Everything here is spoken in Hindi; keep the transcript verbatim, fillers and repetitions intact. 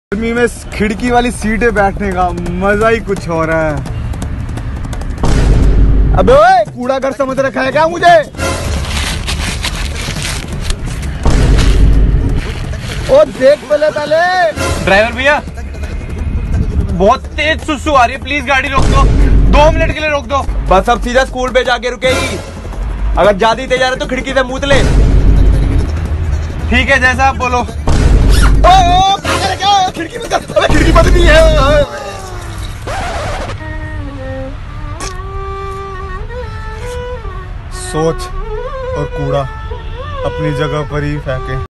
गर्मी में खिड़की वाली सीटें बैठने का मजा ही कुछ हो रहा है। अबे ओए, कूड़ा घर समझ रखा है क्या मुझे? ओ देख पहले पहले। ड्राइवर भैया बहुत तेज सुसु आ रही है, प्लीज गाड़ी रोक दो, दो मिनट के लिए रोक दो। बस अब सीधा स्कूल पे जाके रुकेगी। अगर ज्यादा तेज आ रहा है तो खिड़की से मूत ले। ठीक है, जैसा आप बोलो। ओ, ओ, क्या खिड़की में कर, अबे खिड़की बंद नहीं है। सोच और कूड़ा अपनी जगह पर ही फेंके।